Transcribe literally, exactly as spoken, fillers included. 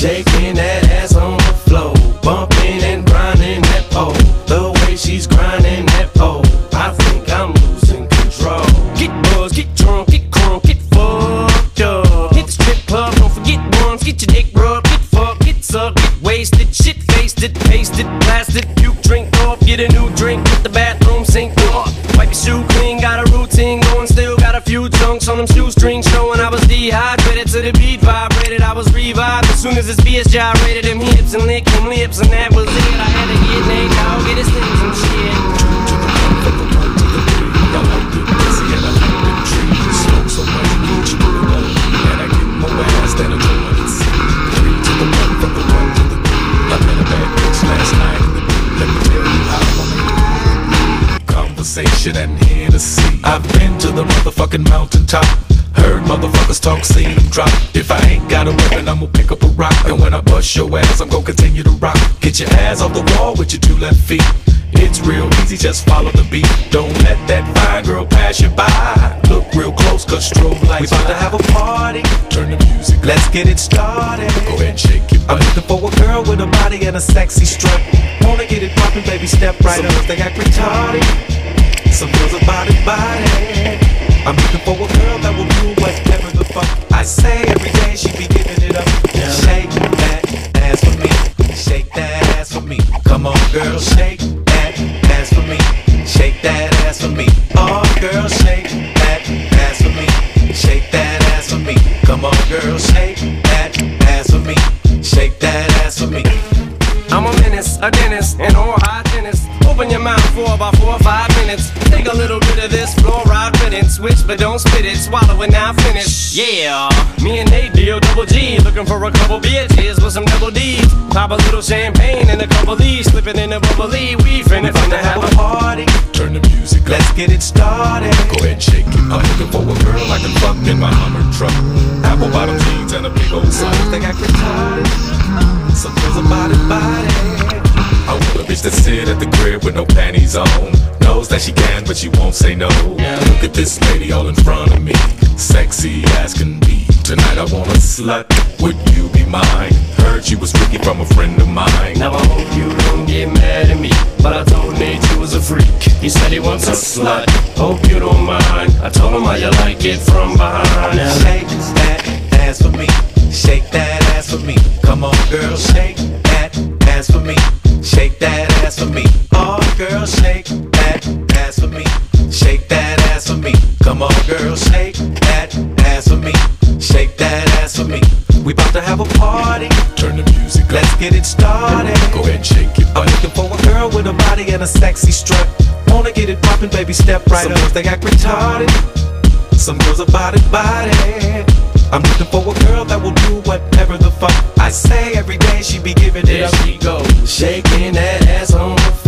shaking that ass on the floor, bumping and grinding that pole. The way she's grinding that pole, I think I'm losing control. Get buzzed, get drunk, get crunk, get fucked up. Hit the strip club, don't forget once, get your dick rubbed, get fucked, get sucked, get wasted, shit faced it, pasted, blasted, puke, drink off, get a new drink, hit the bathroom sink off. Wipe your shoe clean, got a routine going, still got a few chunks on them shoestrings showing I was dehydrated to the beat vibrated. I was revived as soon as this B S gyrated them hips and licked them lips, and that was it. I had to get naked, dog, get his things and shit. To the point, from the one to the three, I like it busy and I like the trees. Smoke so much, get you to the low, and I get more ass than a toilet seat. Three to the one, from the one to the three. I met a bad bitch last night in the beat. Let me tell you how I made it. Conversation and Hennessy. I've been to the motherfucking mountaintop. Heard motherfuckers talk, seen them drop. If I ain't got a weapon, I'm gonna pick up a rock. And when I bust your ass, I'm gonna continue to rock. Get your ass off the wall with your two left feet. It's real easy, just follow the beat. Don't let that fine girl pass you by. Look real close, cause strobe lights. We about to have a party. Turn the music, let's get it started. Go ahead and shake it. I'm looking for a girl with a body and a sexy strut. Wanna get it poppin', baby, step right up. Some they act retarded. Some girls are body body. I'm looking for a girl that will do whatever the fuck I say. Every day she be giving it up. Yeah. Shake that ass for me. Shake that ass for me. Come on, girl, shake that ass for me. Shake that ass for me. Oh, girl, shake that ass for me. Shake that ass for me. Come on, girl, shake that ass for me. Shake that ass for me. I'm a menace, a dentist, an oral hygienist. Open your mouth for about four or five minutes. Take a little bit of this fluoride riddance. Switch but don't spit it, swallow it now finish. Yeah, me and Nate deal double G. Looking for a couple bitches with some double D's. Pop a little champagne and a couple D's. Slipping in a bubbly, we finna, finna have a party. Turn the music up, let's get it started. Go ahead and shake it. I'm looking for a girl I can fuck in my Hummer truck. Apple bottom jeans and a big old sun. They got retarded. Some girls are body body. I want a bitch that sit at the crib with no panties on. Knows that she can, but she won't say no. Yeah. Look at this lady all in front of me, sexy as can be. Tonight I want a slut, would you be mine? Heard she was freaky from a friend of mine. Now I hope you don't get mad at me, but I told Nate you was a freak. He said he wants a slut, hope you don't mind. I told him how you like it from behind. Now shake that ass for me. Shake that ass for me. Come on, girl, shake that ass for me. Shake that ass for me. Oh, girl, shake that ass for me. Shake that ass for me. Come on, girl, shake that ass for me. Shake that ass for me. We about to have a party. Turn the music up, let's get it started. Go ahead and shake it. I'm looking for a girl with a body and a sexy strut. Wanna get it poppin', baby, step right up. Some girls, they act retarded. Some girls are body body. I'm looking for a girl that will do whatever the fuck I say. Every day she be giving it up. There she goes, shaking that ass on the floor.